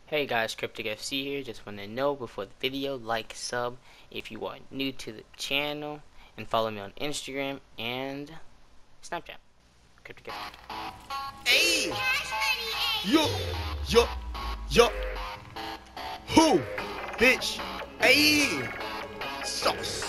Hey guys, Cryptic FC here. Just want to know before the video, like, sub if you are new to the channel, and follow me on Instagram and Snapchat. Cryptic FC. Hey! Yo! Yo! Yo! Who? Bitch! Hey! Sauce!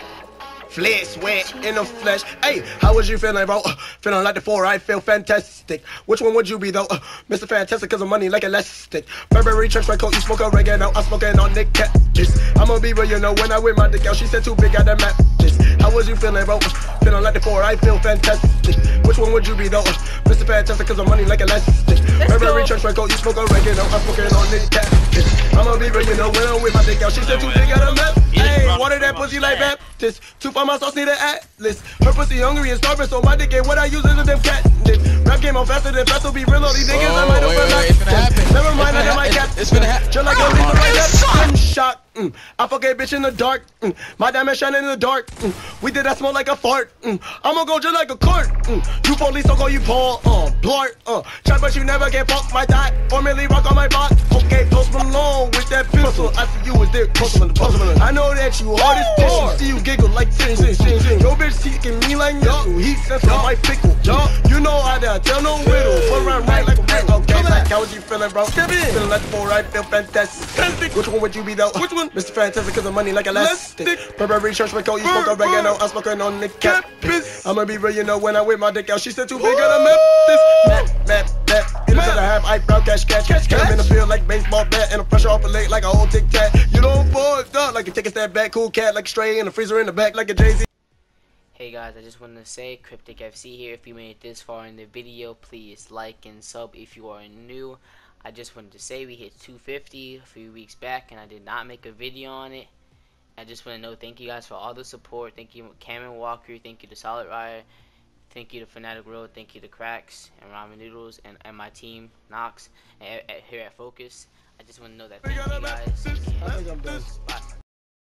Flesh, wet in the flesh. Hey, how was you feeling, bro? Feeling like the four, I feel fantastic. Which one would you be, though? Mr. Fantastic, cause of money like elastic. Burberry, trench coat, you smoke oregano. I'm smoking on Nick Catches. I'ma be real, you know, when I with my dick out, she said too big, got that matches. How was you feeling, bro? Feeling like the four, I feel fantastic. Which one would you be, though? Mr. Fantastic, cause of money like elastic. Burberry, trench coat, you smoke oregano. I'm smoking on Nick Catches. I'ma be real, you know, when I'm with my dick out, she said too big, got a matches. Hey, water that pussy like Baptist. Too far my sauce need an atlas. Her pussy hungry and starving, so my dick ain't what I use is a damn cat. Rap came on faster than fast, so be real, all these niggas I might have never mind, I might cap. It's gonna happen. Just like a leader right now. I'm shocked. I fuck a bitch in the dark. My diamond shining in the dark. We did that smoke like a fart. I'ma go just like a cart. You police, so go you Paul. Blart. Try but you never get fucked my dot. Or merely rock on my bot. Okay, Post Malone with that pistol. I see you was there, close on the puzzle. I know that you hard as tissue. See you giggle like sing. Your bitch seeking me like missile. Heat sense on my pickle. You know I done tell no riddle. Put around right like a riddle. Okay, like how was you feeling, bro? Feeling like the four, I feel fantastic. Which one would you be though? Which one? Mr. Fantastic, cause of money like elastic. Burberry, church, my coat, you smoke oregano. I'm smoking on the campus. I'ma be real, you know, when I whip my dick out, she said too big, gotta map this. Map. It is that I have eyebrow cash. I'm in the field like baseball bat, and the pressure off a leg like a whole tic tac. You don't boys up like you take a step back, cool cat like a stray in the freezer in the back like a Jay-Z. Hey guys, I just wanted to say, Cryptic FC here. If you made it this far in the video, please like and sub if you are new. I just wanted to say we hit 250 a few weeks back, and I did not make a video on it. I just want to know, thank you guys for all the support. Thank you Cameron Walker, thank you to Solid Riot, thank you to Fanatic Road, thank you to Cracks and Ramen Noodles and my team Knox here at Focus. I just want to know that. Thank you guys. And bye.